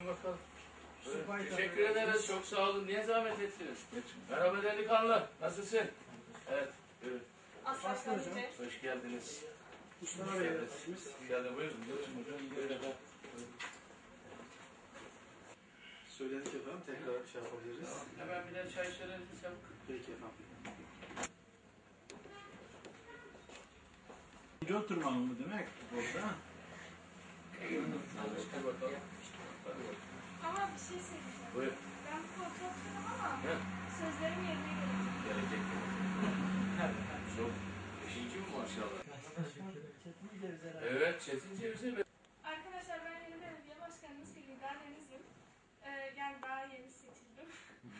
bakalım. Evet, teşekkür ederiz. Çok sağ olun. Niye zahmet ettiniz? Merhaba delikanlı. Nasılsın? Evet. Evet. Aslan hocam. Hoş geldiniz. Mustafa Bey'e resmimiz. Buyurun. Buyurun. Söyledik efendim, tekrar şey yapabiliriz. Hemen bir de çay söyleriz. Peki efendim. Yol tırmanı mı demek orada? Hadi bakalım. Ama bir şey söyleyeceğim. Buyur. Ben kontrol ettim ama He. sözlerim yerine gelecek. Gelecek. Çok. Beşinci mi maşallah? Evet, Çetin Ceviz'e. Arkadaşlar ben yeni belediye başkanınız Filiz'den Deniz'im. Yani daha yeni seçildim.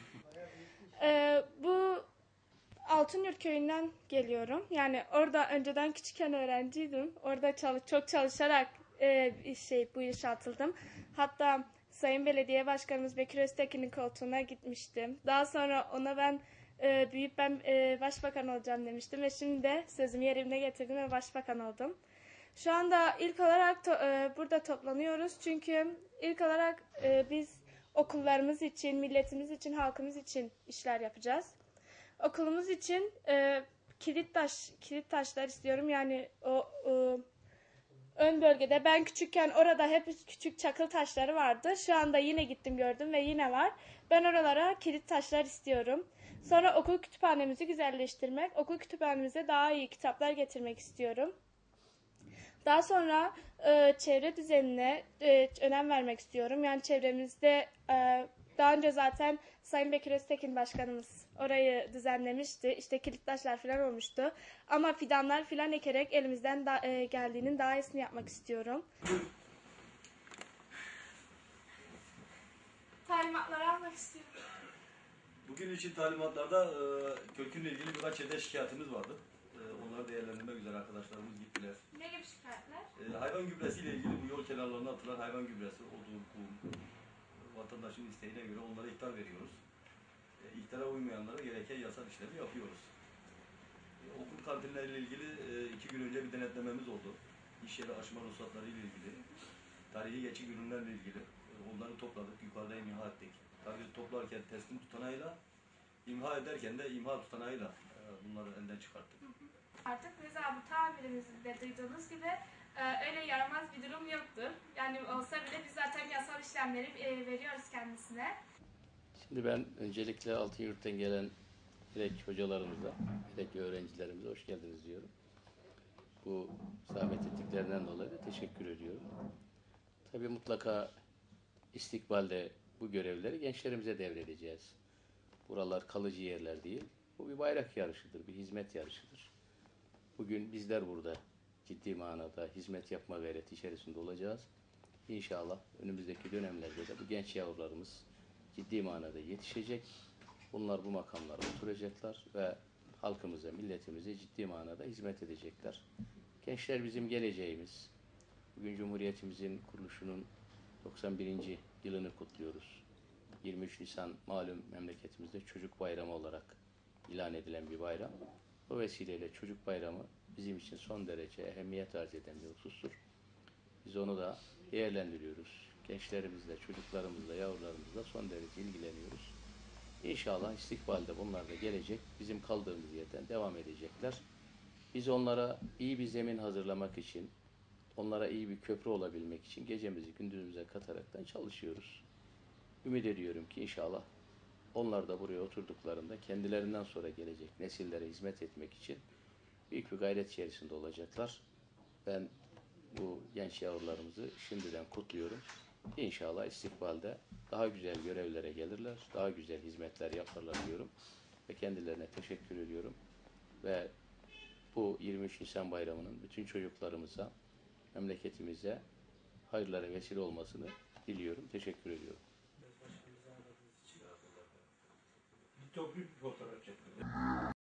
Bu Altınyurt köyünden geliyorum. Yani orada önceden küçükken öğrenciydim. Orada çok çalışarak bu işe atıldım. Hatta Sayın Belediye Başkanımız Bekir Öztekin'in koltuğuna gitmiştim. Daha sonra ona ben büyüyüp başbakan olacağım demiştim ve şimdi de sözümü yerine getirdim ve başbakan oldum. Şu anda ilk olarak burada toplanıyoruz çünkü ilk olarak biz okullarımız için, milletimiz için, halkımız için işler yapacağız. Okulumuz için kilit taşlar istiyorum. Yani ön bölgede ben küçükken orada hep küçük çakıl taşları vardı. Şu anda yine gittim gördüm ve yine var. Ben oralara kilit taşlar istiyorum. Sonra okul kütüphanemizi güzelleştirmek, okul kütüphanemize daha iyi kitaplar getirmek istiyorum. Daha sonra çevre düzenine önem vermek istiyorum. Yani çevremizde daha önce zaten Sayın Bekir Öztekin Başkanımız orayı düzenlemişti. İşte kilit taşlar falan olmuştu. Ama fidanlar falan ekerek elimizden geldiğinin daha iyisini yapmak istiyorum. Talimatları almak istiyorum. Bugün için talimatlarda kökünle ilgili birkaç yerde şikayetimiz vardı. Onları değerlendirmek üzere arkadaşlarımız gittiler. Ne gibi şikayetler? Hayvan gübresiyle ilgili bu yol kenarlarına atılan hayvan gübresi, odun, kum, vatandaşın isteğine göre onlara ihtar veriyoruz. İhtara uymayanlara gereken yasal işlemi yapıyoruz. Okul kantinleriyle ilgili 2 gün önce bir denetlememiz oldu. İş yeri aşma ruhsatları ile ilgili, tarihi geçik ürünlerle ilgili onları topladık, yukarıda imha ettik. Tabii toplarken teslim tutanağıyla, imha ederken de imha tutanağıyla bunları elden çıkarttık. Artık zabıta amirimizde duyduğunuz gibi öyle yaramaz bir durum yoktur. Yani olsa bile biz zaten yasal işlemleri veriyoruz kendisine. Şimdi ben öncelikle Altınyurt'tan gelen gerek hocalarımıza, gerek öğrencilerimize hoş geldiniz diyorum. Bu zahmet ettiklerinden dolayı da teşekkür ediyorum. Tabii mutlaka istikbalde bu görevleri gençlerimize devredeceğiz. Buralar kalıcı yerler değil. Bu bir bayrak yarışıdır, bir hizmet yarışıdır. Bugün bizler burada ciddi manada hizmet yapma gayreti içerisinde olacağız. İnşallah önümüzdeki dönemlerde de bu genç yavrularımız ciddi manada yetişecek. Bunlar bu makamlara oturacaklar ve halkımıza, milletimize ciddi manada hizmet edecekler. Gençler bizim geleceğimiz. Bugün Cumhuriyetimizin kuruluşunun 91. yılını kutluyoruz. 23 Nisan malum memleketimizde Çocuk Bayramı olarak ilan edilen bir bayram. Bu vesileyle Çocuk Bayramı bizim için son derece ehemmiyet arz eden bir husustur. Biz onu da değerlendiriyoruz. Gençlerimizle, çocuklarımızla, yavrularımızla son derece ilgileniyoruz. İnşallah istikbalde bunlar da gelecek, bizim kaldığımız yerden devam edecekler. Biz onlara iyi bir zemin hazırlamak için, onlara iyi bir köprü olabilmek için gecemizi gündüzümüze kataraktan çalışıyoruz. Ümit ediyorum ki inşallah onlar da buraya oturduklarında kendilerinden sonra gelecek nesillere hizmet etmek için büyük bir gayret içerisinde olacaklar. Ben bu genç yavrularımızı şimdiden kutluyorum. İnşallah istikbalde daha güzel görevlere gelirler, daha güzel hizmetler yaparlar diyorum. Ve kendilerine teşekkür ediyorum. Ve bu 23 Nisan Bayramı'nın bütün çocuklarımıza, memleketimize hayırlara vesile olmasını diliyorum. Teşekkür ediyorum. Bir toplu bir fotoğraf çekti.